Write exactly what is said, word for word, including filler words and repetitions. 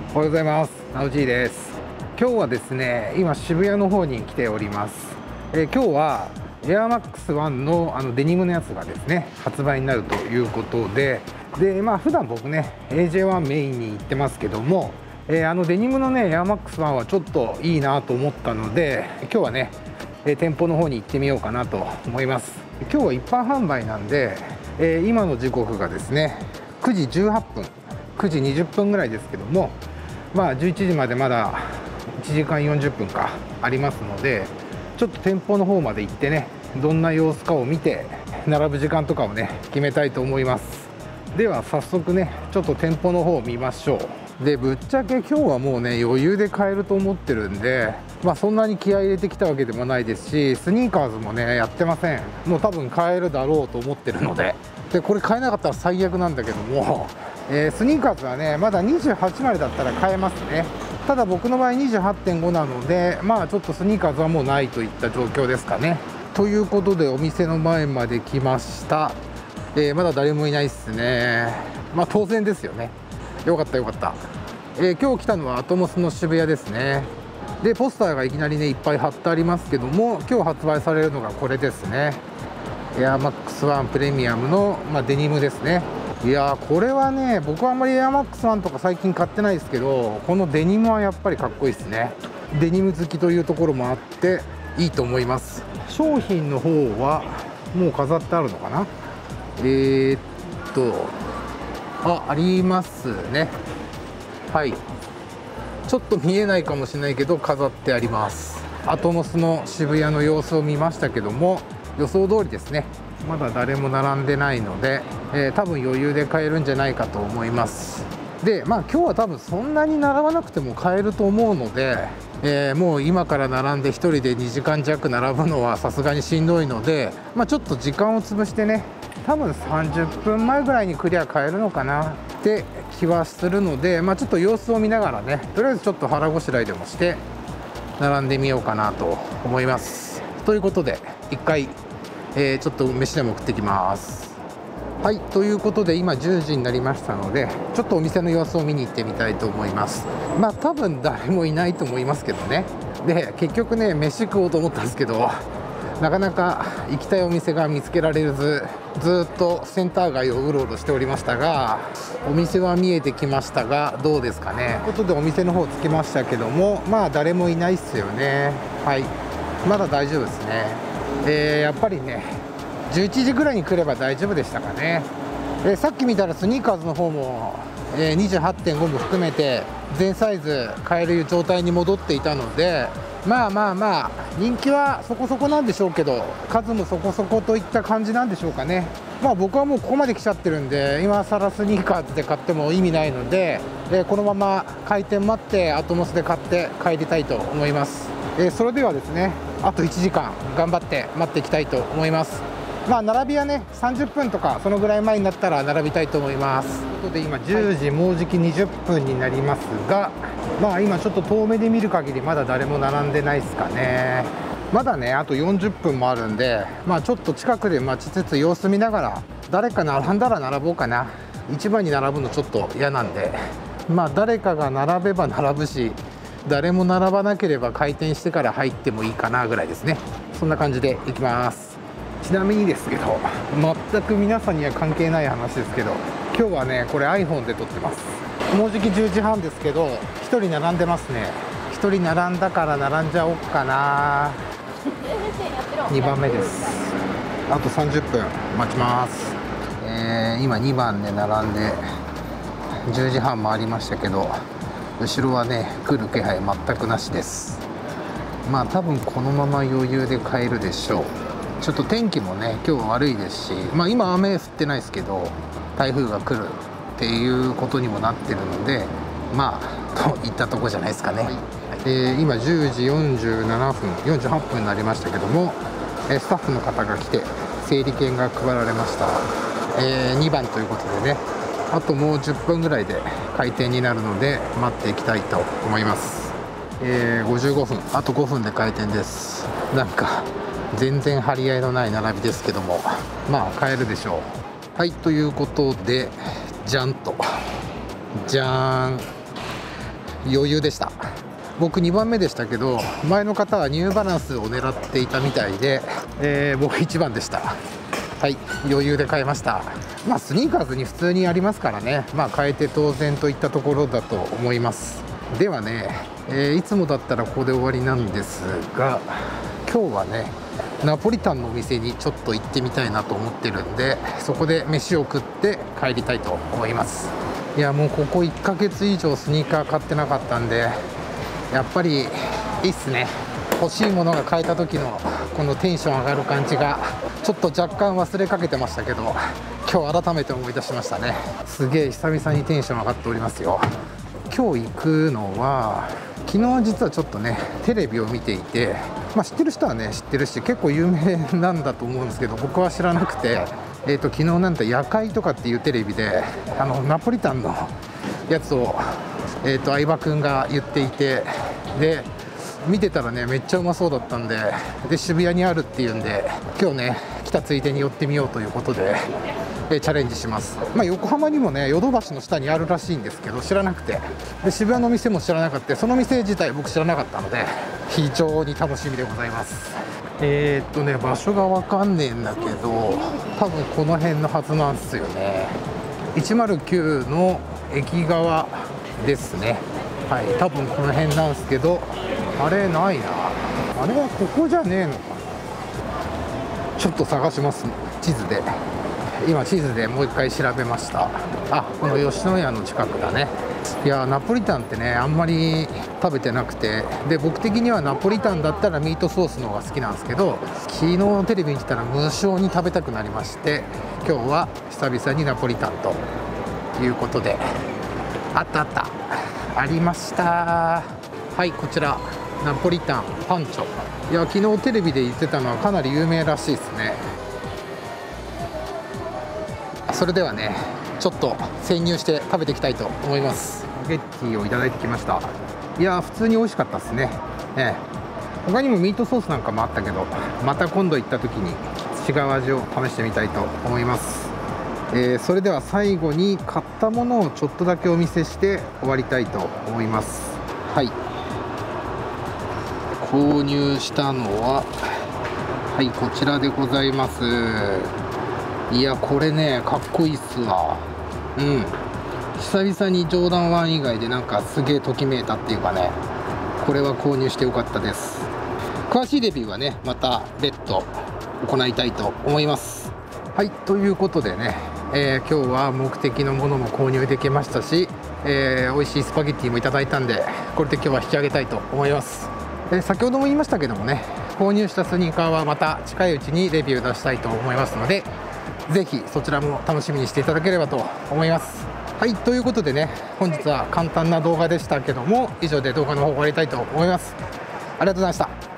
おはようございます。ナウジーです。今日はですね、今渋谷の方に来ております。えー、今日はエアマックスワンのあのデニムのやつがですね発売になるということで、でまあ普段僕ね エージェーワン メインに行ってますけども、えー、あのデニムのねエアマックスワンはちょっといいなと思ったので、今日はね、えー、店舗の方に行ってみようかなと思います。今日は一般販売なんで、えー、今の時刻がですねくじじゅうはっぷん、くじにじゅっぷんぐらいですけども、まあじゅういちじまでまだいちじかんよんじゅっぷんかありますので、ちょっと店舗の方まで行ってね、どんな様子かを見て並ぶ時間とかをね決めたいと思います。では早速ねちょっと店舗の方を見ましょう。でぶっちゃけ今日はもうね余裕で買えると思ってるんで、まあそんなに気合い入れてきたわけでもないですし、スニーカーズもねやってません。もう多分買えるだろうと思ってるので、でこれ買えなかったら最悪なんだけども、えー、スニーカーズはねまだにじゅうはちまでだったら買えますね。ただ僕の場合 にじゅうはちてんご なので、まあちょっとスニーカーズはもうないといった状況ですかね。ということでお店の前まで来ました。えー、まだ誰もいないっすね。まあ当然ですよね。よかったよかった。えー、今日来たのはアトモスの渋谷ですね。でポスターがいきなりねいっぱい貼ってありますけども、今日発売されるのがこれですね。エアマックスワンプレミアムの、まあ、デニムですね。いやーこれはね僕はあんまりエアマックスワンとか最近買ってないですけど、このデニムはやっぱりかっこいいですね。デニム好きというところもあっていいと思います。商品の方はもう飾ってあるのかな。えー、っとあありますね。はい、ちょっと見えないかもしれないけど飾ってあります。アトモスの渋谷の様子を見ましたけども、予想通りですね。まだ誰も並んでないので、えー、多分余裕で買えるんじゃないかと思います。でまあ今日は多分そんなに並ばなくても買えると思うので、えー、もう今から並んでひとりでにじかん弱並ぶのはさすがにしんどいので、まあ、ちょっと時間を潰してね、多分さんじゅっぷんまえぐらいにクリア買えるのかなって気はするので、まあ、ちょっと様子を見ながらね、とりあえずちょっと腹ごしらえでもして並んでみようかなと思います。ということでいっかい、えー、ちょっと飯でも食ってきます。はい、ということで今じゅうじになりましたので、ちょっとお店の様子を見に行ってみたいと思います。まあ多分誰もいないと思いますけどね。で結局ね飯食おうと思ったんですけど、なかなか行きたいお店が見つけられず、ずっとセンター街をうろうろしておりましたが、お店は見えてきましたがどうですかね。ということでお店の方着きましたけども、まあ誰もいないっすよね。はい、まだ大丈夫ですね。えー、やっぱりねじゅういちじぐらいに来れば大丈夫でしたかね。えー、さっき見たらスニーカーズの方も、えー、にじゅうはちてんご も含めて全サイズ買える状態に戻っていたので、まあまあまあ人気はそこそこなんでしょうけど、数もそこそこといった感じなんでしょうかね。まあ僕はもうここまで来ちゃってるんで、今更スニーカーズで買っても意味ないので、えー、このまま開店待ってアトモスで買って帰りたいと思います。えー、それではですね、あといちじかん頑張って待っていきたいと思います。まあ並びはねさんじゅっぷんとかそのぐらい前になったら並びたいと思います。ということで今じゅうじ、はい、もうじきにじゅっぷんになりますが、まあ今ちょっと遠目で見る限りまだ誰も並んでないですかね。まだねあとよんじゅっぷんもあるんで、まあちょっと近くで待ちつつ様子見ながら、誰か並んだら並ぼうかな。一番に並ぶのちょっと嫌なんで、まあ誰かが並べば並ぶし、誰も並ばなければ開店してから入ってもいいかなぐらいですね。そんな感じでいきます。ちなみにですけど、全く皆さんには関係ない話ですけど、今日はねこれ aイフォン で撮ってます。もうじきじゅうじはんですけどひとり並んでますね。ひとり並んだから並んじゃおっかな。にばんめです。あとさんじゅっぷん待ちます。えー、今にばんで並んでじゅうじはん回りましたけど、後ろはね来る気配全くなしです。まあ多分このまま余裕で買えるでしょう。ちょっと天気もね今日悪いですし、まあ今雨降ってないですけど台風が来るっていうことにもなってるので、まあといったとこじゃないですかね。はい、えー、今じゅうじよんじゅうななふんよんじゅうはっぷんになりましたけども、えスタッフの方が来て整理券が配られました。えー、にばんということでね、あともうじゅっぷんぐらいで開店になるので待っていきたいと思います。えー、ごじゅうごふん、あとごふんで開店です。なんか全然張り合いのない並びですけども、まあ買えるでしょう。はい、ということでじゃんとじゃーん、 余裕でした。僕にばんめでしたけど、前の方はニューバランスを狙っていたみたいで、えー、僕いちばんでした。はい、余裕で買いました。まあスニーカーズに普通にありますからね、まあ買えて当然といったところだと思います。ではね、えー、いつもだったらここで終わりなんですが、今日はねナポリタンのお店にちょっと行ってみたいなと思ってるんで、そこで飯を食って帰りたいと思います。いやもうここいっかげつ以上スニーカー買ってなかったんで、やっぱりいいっすね。欲しいものが買えた時のこのテンション上がる感じがちょっと若干忘れかけてましたけど、今日改めて思い出しましたね。すげえ久々にテンション上がっておりますよ。今日行くのは、昨日実はちょっとねテレビを見ていて、まあ、知ってる人はね知ってるし結構有名なんだと思うんですけど、僕は知らなくて、えー、と昨日なんて夜会とかっていうテレビであのナポリタンのやつを、えー、と相葉君が言っていて、で見てたらねめっちゃうまそうだったんで、で渋谷にあるっていうんで今日ね来たついでに寄ってみようということで、えー、チャレンジします。まあ、横浜にもねヨドバシの下にあるらしいんですけど知らなくて、で渋谷の店も知らなかった、その店自体僕知らなかったので非常に楽しみでございます。えー、っとね場所がわかんねえんだけど、多分この辺のはずなんですよね。いちまるきゅうの駅側ですね。はい、多分この辺なんですけど、あれないな、あれはここじゃねえのかな。ちょっと探します、地図で。今地図でもう一回調べました。あ、この吉野家の近くだね。いやナポリタンってねあんまり食べてなくて、で僕的にはナポリタンだったらミートソースの方が好きなんですけど、昨日テレビに来たら無性に食べたくなりまして、今日は久々にナポリタンということで、あったあったありました。はい、こちらナポリタンパンチョ。いや昨日テレビで言ってたのはかなり有名らしいですね。それではねちょっと潜入して食べていきたいと思います。スパゲッティをいただいてきました。いや普通に美味しかったですね。ええ、他にもミートソースなんかもあったけど、また今度行った時に違う味を試してみたいと思います。えー、それでは最後に買ったものをちょっとだけお見せして終わりたいと思います。はい、購入したのははいこちらでございます。いやこれねかっこいいっすわ。うん久々にジョーダンワン以外でなんかすげえときめいたっていうかね、これは購入してよかったです。詳しいレビューはねまた別途行いたいと思います。はい、ということでね、えー、今日は目的のものも購入できましたし、えー、美味しいスパゲッティもいただいたんで、これで今日は引き上げたいと思います。えー、先ほども言いましたけどもね、購入したスニーカーはまた近いうちにレビュー出したいと思いますので、ぜひそちらも楽しみにしていただければと思います。はい、ということでね本日は簡単な動画でしたけども、以上で動画の方終わりたいと思います。ありがとうございました。